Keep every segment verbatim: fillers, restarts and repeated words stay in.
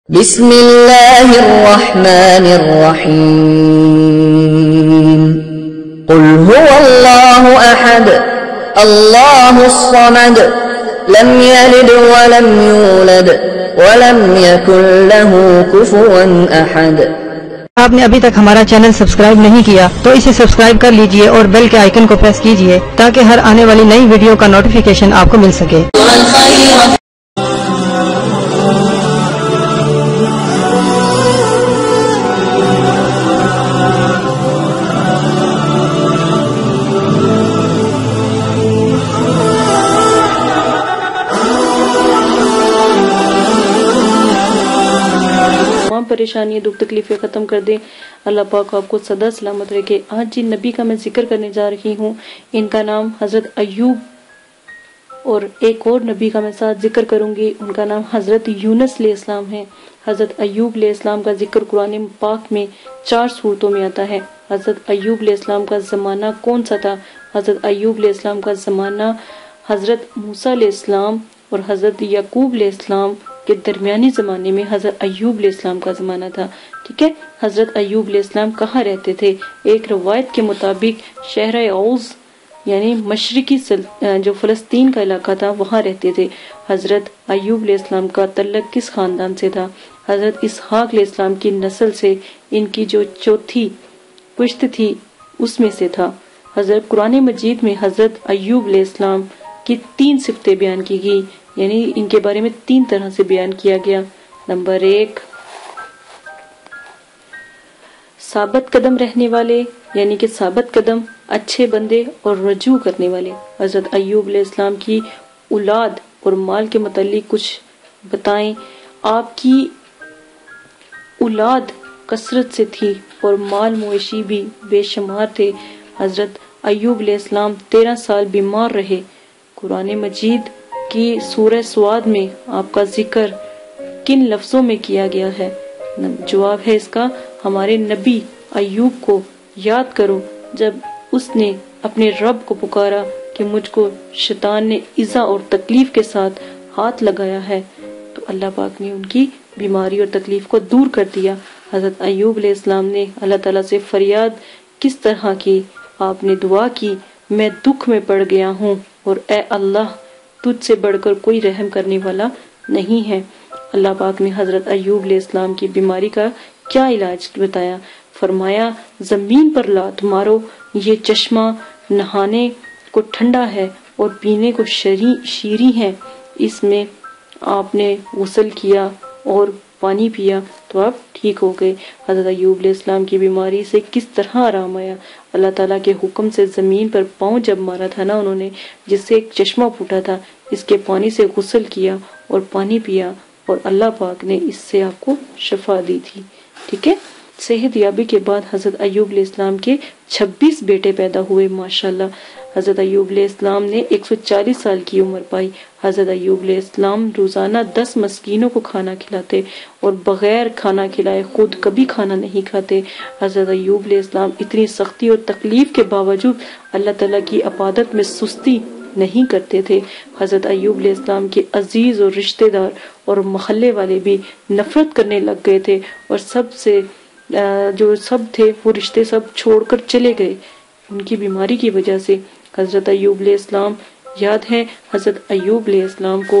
بسم اللہ الرحمن الرحیم قل هو اللہ احد اللہ الصمد لم یلد ولم یولد ولم یکن له کفوا احد۔ آپ نے ابھی تک ہمارا چینل سبسکرائب نہیں کیا تو اسے سبسکرائب کر لیجئے اور بیل کے آئیکن کو پریس کیجئے تاکہ ہر آنے والی نئی ویڈیو کا نوٹیفیکیشن آپ کو مل سکے۔ پریشانی دکھ تکلیفیں ختم کر دے۔ اللہ پاک آپ کو سدا سلامت رکھے۔ آج جن نبی کا میں ذکر کرنے جا رہی ہوں ان کا نام حضرت ایوب، اور ایک اور نبی کا میں ساتھ ذکر کروں گی، ان کا نام حضرت یونس علیہ السلام ہے۔ حضرت ایوب علیہ السلام کا ذکر قرآن پاک میں چار صورتوں میں آتا ہے۔ حضرت ایوب علیہ السلام کا زمانہ کون سا تھا؟ حضرت ایوب علیہ السلام کا زمانہ حضرت موسیٰ علیہ السلام اور حضرت یعقوب علیہ السلام کے درمیانی زمانے میں حضرت ایوب علیہ السلام کا زمانہ تھا۔ ٹھیک ہے، حضرت ایوب علیہ السلام کہاں رہتے تھے؟ ایک روایت کے مطابق شہر اوز یعنی مشرقی جو فلسطین کا علاقہ تھا وہاں رہتے تھے۔ حضرت ایوب علیہ السلام کا تعلق کس خاندان سے تھا؟ حضرت اسحاق علیہ السلام کی نسل سے، ان کی جو چوتھی پشت تھی اس میں سے تھا۔ حضرت قرآن مجید میں حضرت ایوب علیہ السلام کی تین صفتیں بیان کی گئی، یعنی ان کے بارے میں تین طرح سے بیان کیا گیا۔ نمبر ایک، ثابت قدم رہنے والے، یعنی کہ ثابت قدم، اچھے بندے اور رجوع کرنے والے۔ حضرت ایوب علیہ السلام کی اولاد اور مال کے متعلق کچھ بتائیں۔ آپ کی اولاد کثرت سے تھی اور مال مویشی بھی بے شمار تھے۔ حضرت ایوب علیہ السلام تیرہ سال بیمار رہے۔ قرآن مجید کی سورہ سواد میں آپ کا ذکر کن لفظوں میں کیا گیا ہے؟ جواب ہے اس کا، ہمارے نبی ایوب کو یاد کرو جب اس نے اپنے رب کو پکارا کہ مجھ کو شیطان نے ایذا اور تکلیف کے ساتھ ہاتھ لگایا ہے، تو اللہ پاک نے ان کی بیماری اور تکلیف کو دور کر دیا۔ حضرت ایوب علیہ السلام نے اللہ تعالیٰ سے فریاد کس طرح کی؟ آپ نے دعا کی، میں دکھ میں پڑ گیا ہوں اور اے اللہ تجھ سے بڑھ کر کوئی رحم کرنے والا نہیں ہے۔ اللہ پاک نے حضرت ایوب علیہ السلام کی بیماری کا کیا علاج بتایا؟ فرمایا زمین پر لات مارو، یہ چشمہ نہانے کو ٹھنڈا ہے اور پینے کو شیریں ہے، اس میں آپ نے غسل کیا اور پانی پیا تو آپ ٹھیک ہو گئے۔ حضرت ایوب علیہ السلام کی بیماری سے کس طرح آرام آیا؟ اللہ تعالیٰ کے حکم سے زمین پر پاؤں جب مارا تھا نا انہوں نے، جس سے ایک چشمہ پھوٹا تھا، اس کے پانی سے غسل کیا اور پانی پیا اور اللہ پاک نے اس سے آپ کو شفا دی تھی۔ ٹھیک ہے، صحت یابی کے بعد حضرت ایوب علیہ السلام کے چھبیس بیٹے پیدا ہوئے ماشاءاللہ۔ حضرت ایوب علیہ السلام نے ایک سو چالیس سال کی عمر پائی۔ حضرت ایوب علیہ السلام روزانہ دس مسکینوں کو کھانا کھلاتے اور بغیر کھانا کھلائے خود کبھی کھانا نہیں کھاتے۔ حضرت ایوب علیہ السلام اتنی سختی اور تکلیف کے باوجود اللہ تعالیٰ کی عبادت میں سستی نہیں کرتے تھے۔ حضرت ایوب علیہ السلام کے عزیز اور رشتہ دار اور محلے والے بھی نفرت کرنے لگ گئے تھے، اور سب سے جو سب تھے وہ رشتے سب چھوڑ کر چلے گئے ان کی بیماری کی وجہ سے۔ حضرت ایوب علیہ السلام یاد ہے، حضرت ایوب علیہ السلام کو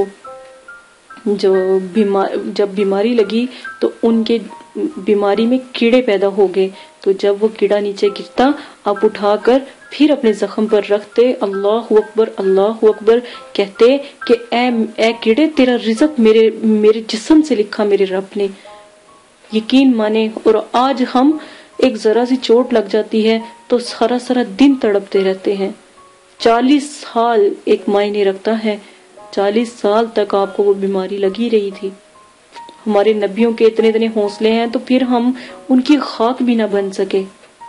جو بیمار جب بیماری لگی تو ان کے بیماری میں کیڑے پیدا ہو گئے، تو جب وہ کیڑا نیچے گرتا آپ اٹھا کر پھر اپنے زخم پر رکھتے، اللہ اکبر اللہ اکبر کہتے کہ اے اے کیڑے تیرا رزق میرے میرے جسم سے لکھا میرے رب نے، یقین مانے۔ اور آج ہم ایک ذرا سی چوٹ لگ جاتی ہے تو سارا سارا دن تڑپتے رہتے ہیں۔ چالیس سال ایک معنی رکھتا ہے، چالیس سال تک آپ کو وہ بیماری لگی رہی تھی۔ ہمارے نبیوں کے اتنے اتنے حوصلے ہیں تو پھر ہم ان کی خاک بھی نہ بن سکے۔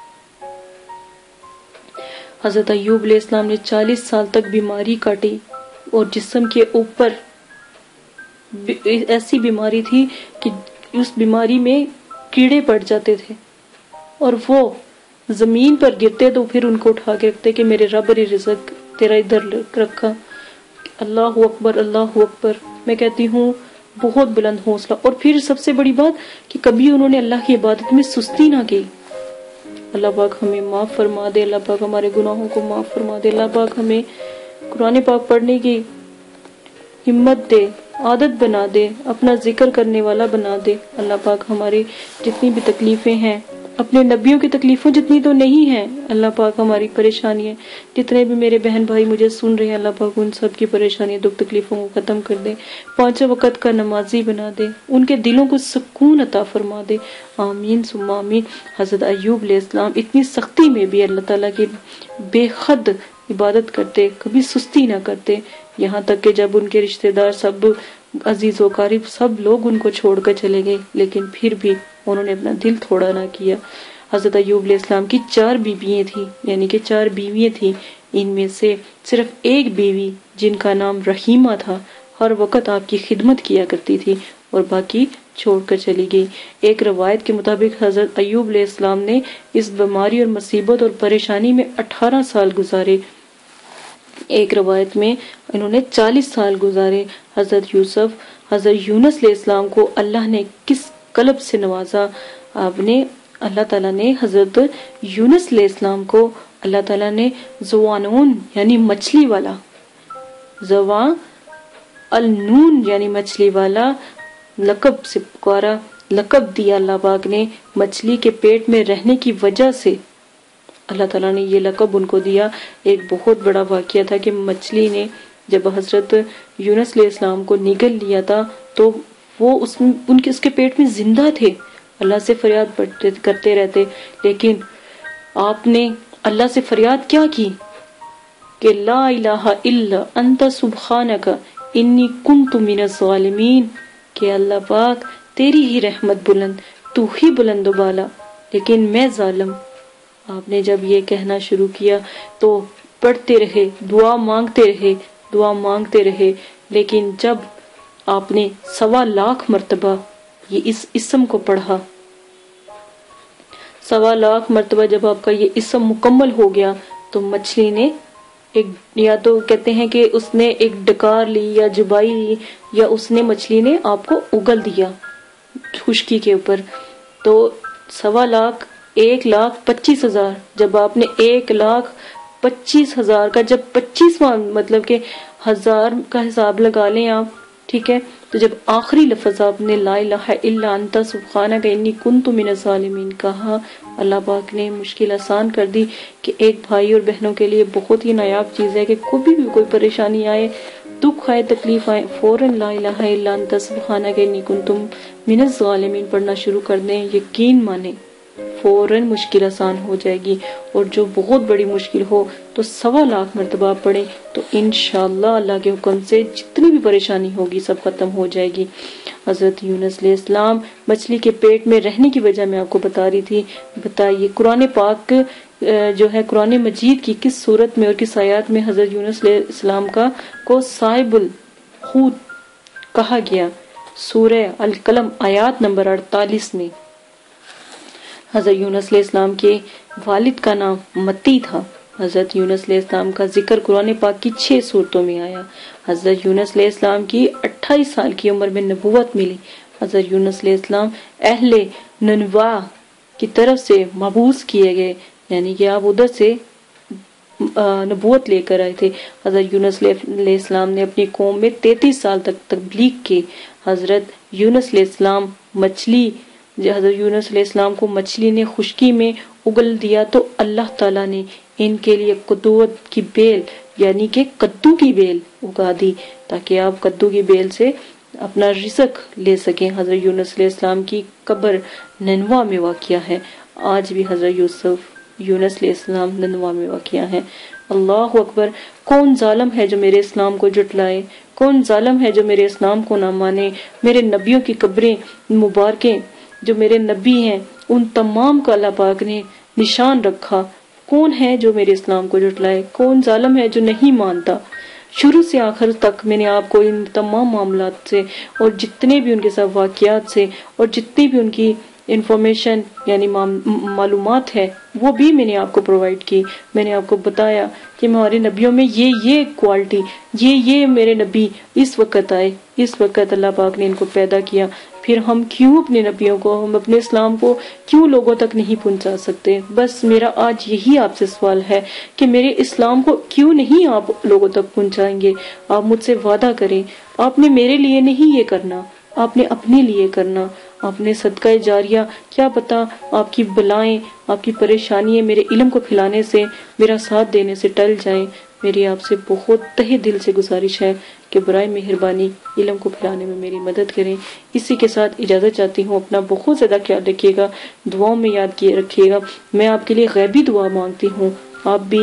حضرت ایوب علیہ السلام نے چالیس سال تک بیماری کاٹی اور جسم کے اوپر ایسی بیماری تھی کہ اس بیماری میں کیڑے پڑ جاتے تھے اور وہ زمین پر گرتے تو پھر ان کو اٹھا کے رکھتے کہ میرے رب نے رزق تیرا ادھر رکھا۔ اللہ اکبر اللہ اکبر۔ میں کہتی ہوں بہت بلند حوصلہ. اور پھر سب سے بڑی بات کہ کبھی انہوں نے اللہ کی عبادت میں سستی نہ کی. اللہ پاک ہمیں معاف فرما دے, اللہ پاک ہمارے گناہوں کو معاف فرما دے, اللہ پاک ہمیں قرآن پاک پڑھنے کی ہمت دے, عادت بنا دے, اپنا ذکر کرنے والا بنا دے. اللہ پاک ہماری جتنی بھی تکلیفیں ہیں, اپنے نبیوں کی تکلیفوں جتنی تو نہیں ہیں, اللہ پاک ہماری پریشانیاں, جتنے بھی میرے بہن بھائی مجھے سن رہے ہیں, اللہ پاک ان سب کی پریشانیاں دکھ تکلیفوں کو ختم کر دے, پانچوں وقت کا نمازی بنا دے, ان کے دلوں کو سکون عطا فرما دے. آمین ثم آمین. حضرت ایوب علیہ السلام اتنی سختی میں بھی اللہ تعالیٰ کی بے حد عبادت کرتے, کبھی سستی نہ کرتے, یہاں تک کہ جب ان کے رشتہ دار سب عزیز و قریب سب لوگ ان کو چھوڑ کر چلے گئے, لیکن پھر بھی انہوں نے اپنا دل تھوڑا نہ کیا. حضرت ایوب علیہ السلام کی چار بیویاں تھیں, یعنی کہ چار بیویاں تھیں, ان میں سے صرف ایک بیوی جن کا نام رحیمہ تھا ہر وقت آپ کی خدمت کیا کرتی تھی, اور باقی چھوڑ کر چلی گئی. ایک روایت کے مطابق حضرت ایوب علیہ السلام نے اس بیماری اور مصیبت اور پریشانی میں اٹھارہ سال گزارے, ایک روایت میں انہوں نے چالیس سال گزارے. حضرت یوسف حضرت یونس علیہ السلام کو اللہ نے کس قلب سے نوازا. آپ نے اللہ تعالیٰ نے حضرت یونس علیہ السلام کو اللہ تعالیٰ نے زوانون یعنی مچھلی والا, زوان النون یعنی مچھلی والا لقب سے پکارا, لقب دیا اللہ پاک نے مچھلی کے پیٹ میں رہنے کی وجہ سے. اللہ تعالیٰ نے یہ لقب ان کو دیا. ایک بہت بڑا واقعہ تھا کہ مچھلی نے جب حضرت یونس علیہ السلام کو نگل لیا تھا تو وہ اس ان کے اس کے پیٹ میں زندہ تھے, اللہ سے فریاد پڑھتے کرتے رہتے, لیکن آپ نے اللہ سے فریاد کیا کی کہ لا الہ الا انت سبحانک انی کنت من الظالمین, کہ اللہ پاک تیری ہی رحمت بلند, تو ہی بلند و بالا, لیکن میں ظالم. آپ نے جب یہ کہنا شروع کیا تو پڑھتے رہے, دعا مانگتے رہے, دعا مانگتے رہے, لیکن جب آپ نے سوا لاکھ مرتبہ یہ اس اسم کو پڑھا, سوا لاکھ مرتبہ جب آپ کا یہ اسم مکمل ہو گیا تو مچھلی نے ایک, یا تو کہتے ہیں کہ اس نے ایک ڈکار لی یا جبائی لی, یا اس نے مچھلی نے آپ کو اگل دیا خشکی کے اوپر. تو سوا لاکھ ایک لاکھ پچیس ہزار جب آپ نے ایک لاکھ پچیس ہزار کا جب پچیسواں مطلب کہ ہزار کا حساب لگا لیں آپ, ٹھیک ہے, تو جب آخری لفظ آپ نے لا الہ الا انت سبحانک انی کنت من الظالمین کہا, اللہ پاک نے مشکل آسان کر دی. کہ ایک بھائی اور بہنوں کے لیے بہت ہی نایاب چیز ہے کہ کبھی بھی کوئی پریشانی آئے, دکھ آئے, تکلیف آئے, فوراً لا الہ الا انت سبحانک انی کنت من الظالمین پڑھنا شروع کر دیں. یقین مانیں فوراً مشکل آسان ہو جائے گی, اور جو بہت بڑی مشکل ہو تو سوا لاکھ مرتبہ آپ پڑھیں تو انشاءاللہ اللہ کے حکم سے جتنی بھی پریشانی ہوگی سب ختم ہو جائے گی. حضرت یونس علیہ السلام مچھلی کے پیٹ میں رہنے کی وجہ میں آپ کو بتا رہی تھی. بتائیے قرآن پاک جو ہے قرآن مجید کی کس صورت میں اور کس آیات میں حضرت یونس علیہ السلام کا کو صاحب الحوت کہا گیا؟ سورہ القلم آیات نمبر اڑتالیس میں. حضرت یونس علیہ السلام کے والد کا نام متی تھا. حضرت یونس علیہ السلام کا ذکر قرآن پاک کی چھ صورتوں میں آیا. حضرت یونس علیہ السلام کی اٹھائیس سال کی عمر میں نبوت ملی. حضرت یونس علیہ السلام اہل ننوا کی طرف سے مبعوث کیے گئے, یعنی کہ آپ ادھر سے نبوت لے کر آئے تھے. حضرت یونس علیہ السلام نے اپنی قوم میں تینتیس سال تک تبلیغ کی. حضرت یونس علیہ السلام مچھلی حضرت یونس علیہ السلام کو مچھلی نے خشکی میں اگل دیا تو اللہ تعالیٰ نے ان کے لیے قدوت کی بیل یعنی کہ کدو کی بیل اگا دی تاکہ آپ کدو کی بیل سے اپنا رزق لے سکیں. حضرت یونس علیہ السلام کی قبر ننوا میں واقع ہے. آج بھی حضرت یوسف یونس علیہ السلام ننوا میں واقع ہے. اللہ اکبر. کون ظالم ہے جو میرے اسلام کو جھٹلائے, کون ظالم ہے جو میرے اسلام کو نہ مانے. میرے نبیوں کی قبریں مبارکیں جو میرے نبی ہیں ان تمام کا اللہ پاک نے نشان رکھا. کون ہے جو میرے اسلام کو جھٹلائے, کون ظالم ہے جو نہیں مانتا. شروع سے آخر تک میں نے آپ کو ان تمام معاملات سے اور جتنے بھی ان کے ساتھ واقعات سے اور جتنی بھی ان کی انفارمیشن یعنی معلومات ہے وہ بھی میں نے آپ کو پرووائڈ کی. میں نے آپ کو بتایا کہ ہمارے نبیوں میں یہ یہ کوالٹی، یہ یہ میرے نبی اس وقت آئے، اس وقت اللہ پاک نے ان کو پیدا کیا. پھر ہم کیوں اپنے نبیوں کو، ہم اپنے اسلام کو کیوں لوگوں تک نہیں پہنچا سکتے؟ بس میرا آج یہی آپ سے سوال ہے کہ میرے اسلام کو کیوں نہیں آپ لوگوں تک پہنچائیں گے؟ آپ مجھ سے وعدہ کریں. آپ نے میرے لیے نہیں یہ کرنا، آپ نے اپنے لیے کرنا. آپ نے صدقہ جاریہ، کیا پتا آپ کی بلائیں، آپ کی پریشانیاں میرے علم کو پھیلانے سے، میرا ساتھ دینے سے ٹل جائیں. میری آپ سے بہت تہہ دل سے گزارش ہے کہ برائے مہربانی علم کو پھیلانے میں میری مدد کریں. اسی کے ساتھ اجازت چاہتی ہوں. اپنا بہت زیادہ خیال رکھیے گا، دعاؤں میں یاد کیے رکھیے گا. میں آپ کے لیے غیبی دعا مانگتی ہوں. آپ بھی